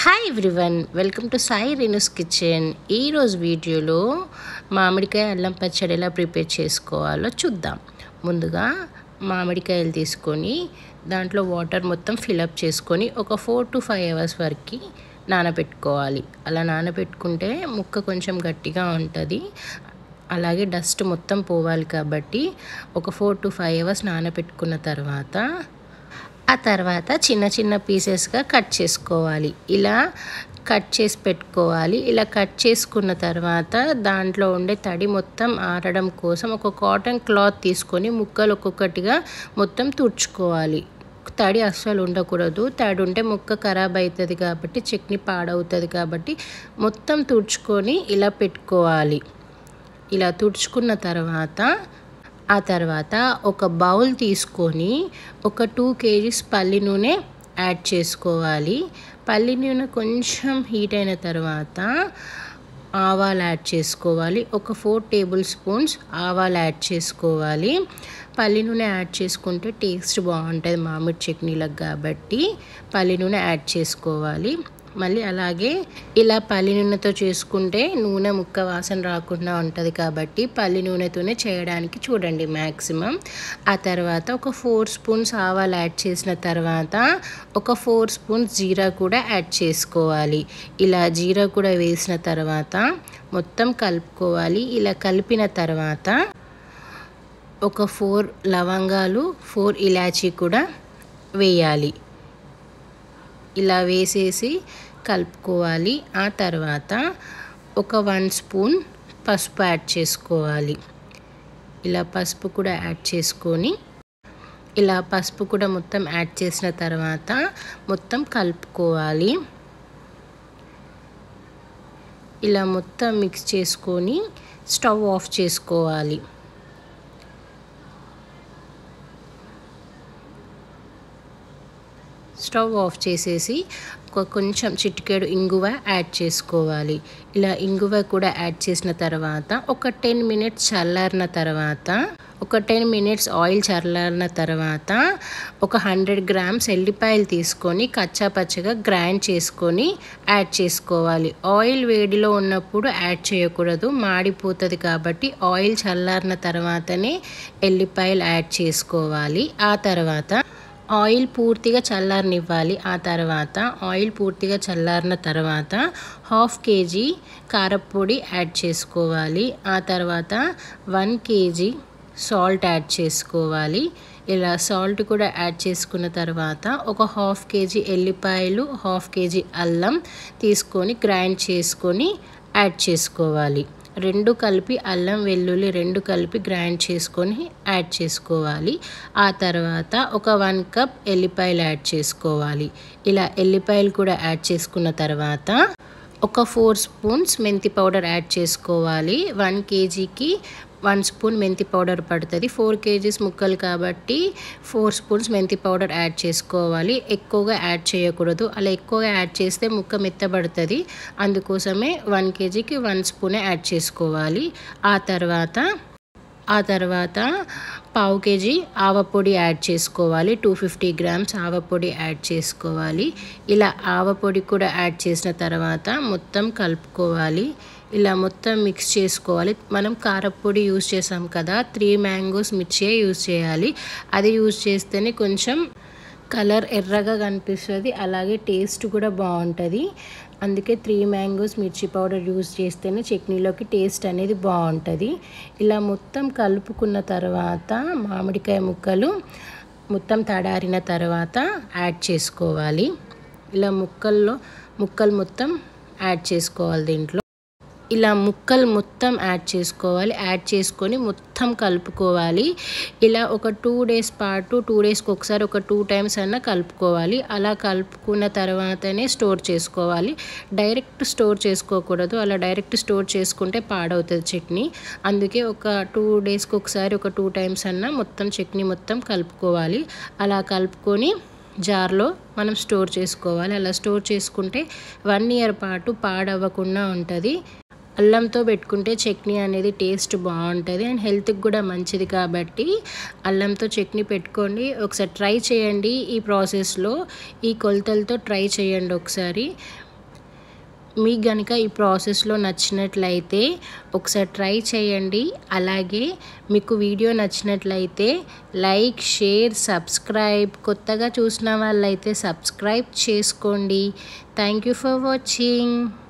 Hi everyone, welcome to Sai Renu's kitchen. ఈరోజు వీడియోలో మామిడికాయ అల్లం పచ్చడి ఎలా ప్రిపేర్ చేసుకోవాలో చూద్దాం. ముందుగా మామిడికాయలు తీసుకొని దాంట్లో వాటర్ మొత్తం ఫిలప్ చేసుకొని ఒక 4 to 5 hours వరకు నానబెట్టుకోవాలి. అలా నానబెట్టుకుంటే ముక్క కొంచెం గట్టిగా ఉంటుంది, అలాగే డస్ట్ మొత్తం పోవాలి. కాబట్టి ఒక 4 to 5 hours నానబెట్టుకున్న తర్వాత చిన్న చిన్న పీసెస్గా కట్ చేసుకోవాలి. ఇలా కట్ చేసి పెట్టుకోవాలి. ఇలా కట్ చేసుకున్న తర్వాత దాంట్లో ఉండే తడి మొత్తం ఆరడం కోసం ఒక కాటన్ క్లాత్ తీసుకొని ముక్కలు ఒక్కొక్కటిగా మొత్తం తుడుచుకోవాలి. తడి అస్సలు ఉండకూడదు. తడి ఉంటే ముక్క ఖరాబ్ అవుతుంది కాబట్టి చట్నీ పాడవుతుంది. కాబట్టి మొత్తం తుడుచుకొని ఇలా పెట్టుకోవాలి. ఇలా తుడుచుకున్న తర్వాత ఒక బౌల్ తీసుకొని ఒక 2 kgs పల్లి నూనె యాడ్ చేసుకోవాలి. పల్లి నూనె కొంచెం హీట్ అయిన తర్వాత ఆవాలు యాడ్ చేసుకోవాలి. ఒక 4 tablespoons ఆవాలు యాడ్ చేసుకోవాలి. పల్లి నూనె యాడ్ చేసుకుంటే టేస్ట్ బాగుంటుంది మామిడి చట్నీలకు, కాబట్టి పల్లి నూనె యాడ్ చేసుకోవాలి. మళ్ళీ అలాగే ఇలా పల్లి నూనెతో చేసుకుంటే నూనె ముక్క వాసన రాకుండా ఉంటుంది. కాబట్టి పల్లి నూనెతోనే చేయడానికి చూడండి మ్యాక్సిమం. ఆ తర్వాత ఒక 4 spoons ఆవాలు యాడ్ చేసిన తర్వాత ఒక 4 spoons జీరా కూడా యాడ్ చేసుకోవాలి. ఇలా జీరా కూడా వేసిన తర్వాత మొత్తం కలుపుకోవాలి. ఇలా కలిపిన తర్వాత ఒక 4 లవంగాలు 4 ఇలాచీ కూడా వేయాలి. ఇలా వేసేసి కలుపుకోవాలి. ఆ తర్వాత ఒక 1 spoon పసుపు యాడ్ చేసుకోవాలి. ఇలా పసుపు కూడా యాడ్ చేసుకొని ఇలా పసుపు కూడా మొత్తం యాడ్ చేసిన తర్వాత మొత్తం కలుపుకోవాలి. ఇలా మొత్తం మిక్స్ చేసుకొని స్టవ్ ఆఫ్ చేసుకోవాలి. స్టవ్ ఆఫ్ చేసేసి కొంచెం చిటికెడు ఇంగువ యాడ్ చేసుకోవాలి. ఇలా ఇంగువ కూడా యాడ్ చేసిన తర్వాత ఒక 10 minutes చల్లారిన తర్వాత ఒక 10 minutes ఆయిల్ చల్లారిన తర్వాత ఒక 100 grams ఎల్లిపాయలు తీసుకొని కచ్చా పచ్చగా గ్రైండ్ చేసుకొని యాడ్ చేసుకోవాలి. ఆయిల్ వేడిలో ఉన్నప్పుడు యాడ్ చేయకూడదు, మాడిపోతుంది. కాబట్టి ఆయిల్ చల్లారిన తర్వాతనే ఎల్లిపాయలు యాడ్ చేసుకోవాలి. ఆ తర్వాత ఆయిల్ పూర్తిగా చల్లారనివ్వాలి. ఆ తర్వాత ఆయిల్ పూర్తిగా చల్లారిన తర్వాత 1/2 kg కారపొడి యాడ్ చేసుకోవాలి. ఆ తర్వాత 1 kg సాల్ట్ యాడ్ చేసుకోవాలి. ఇలా సాల్ట్ కూడా యాడ్ చేసుకున్న తర్వాత ఒక 1/2 kg ఎల్లిపాయలు 1/2 kg అల్లం తీసుకొని గ్రైండ్ చేసుకొని యాడ్ చేసుకోవాలి. రెండు కలిపి అల్లం వెల్లుల్లి రెండు కలిపి గ్రైండ్ చేసుకొని యాడ్ చేసుకోవాలి. ఆ తర్వాత ఒక 1 cup ఎల్లిపాయలు యాడ్ చేసుకోవాలి. ఇలా ఎల్లిపాయలు కూడా యాడ్ చేసుకున్న తర్వాత ఒక 4 spoons మెంతి పౌడర్ యాడ్ చేసుకోవాలి. 1 kgకి 1 spoon మెంతి పౌడర్ పడుతుంది. 4 kgs ముక్కలు కాబట్టి 4 spoons మెంతి పౌడర్ యాడ్ చేసుకోవాలి. ఎక్కువగా యాడ్ చేయకూడదు. అలా ఎక్కువగా యాడ్ చేస్తే ముక్క మెత్తబడుతుంది. అందుకోసమే 1 kgకి 1 spoon యాడ్ చేసుకోవాలి. ఆ తర్వాత 1/2 kg ఆవపొడి యాడ్ చేసుకోవాలి. 250 grams ఆవపొడి యాడ్ చేసుకోవాలి. ఇలా ఆవపొడి కూడా యాడ్ చేసిన తర్వాత మొత్తం కలుపుకోవాలి. ఇలా మొత్తం మిక్స్ చేసుకోవాలి. మనం కారపొడి యూజ్ చేసాం కదా, 3 mangoes మిర్చి యూజ్ చేయాలి. అది యూజ్ చేస్తేనే కొంచెం కలర్ ఎర్రగా కనిపిస్తుంది, అలాగే టేస్ట్ కూడా బాగుంటుంది. అందుకే 3 mangoes మిర్చి పౌడర్ యూజ్ చేస్తేనే చట్నీలోకి టేస్ట్ అనేది బాగుంటుంది. ఇలా మొత్తం కలుపుకున్న తర్వాత మామిడికాయ ముక్కలు మొత్తం తడారిన తర్వాత యాడ్ చేసుకోవాలి. ఇలా ముక్కలు మొత్తం యాడ్ చేసుకోవాలి. దీంట్లో ఇలా ముక్కలు మొత్తం యాడ్ చేసుకోవాలి. యాడ్ చేసుకొని మొత్తం కలుపుకోవాలి. ఇలా ఒక 2 days పాటు 2 daysకి ఒకసారి ఒక 2 times అన్నా కలుపుకోవాలి. అలా కలుపుకున్న తర్వాతనే స్టోర్ చేసుకోవాలి. డైరెక్ట్ స్టోర్ చేసుకోకూడదు. అలా డైరెక్ట్ స్టోర్ చేసుకుంటే పాడవుతుంది చట్నీ. అందుకే ఒక 2 daysకి ఒకసారి ఒక 2 times అన్నా మొత్తం చట్నీ మొత్తం కలుపుకోవాలి. అలా కలుపుకొని జార్లో మనం స్టోర్ చేసుకోవాలి. అలా స్టోర్ చేసుకుంటే 1 year పాటు పాడవ్వకుండా ఉంటుంది. అల్లంతో పెట్టుకుంటే చట్నీ అనేది టేస్ట్ బాగుంటుంది అండ్ హెల్త్కి కూడా మంచిది. కాబట్టి అల్లంతో చట్నీ పెట్టుకోండి. ఒకసారి ట్రై చేయండి. ఈ ప్రాసెస్లో ఈ కొలతలతో ట్రై చేయండి ఒకసారి. మీకు గనుక ఈ ప్రాసెస్లో నచ్చినట్లయితే ఒకసారి ట్రై చేయండి. అలాగే మీకు వీడియో నచ్చినట్లయితే లైక్, షేర్, సబ్స్క్రైబ్, కొత్తగా చూసిన వాళ్ళైతే సబ్స్క్రైబ్ చేసుకోండి. Thank you for watching.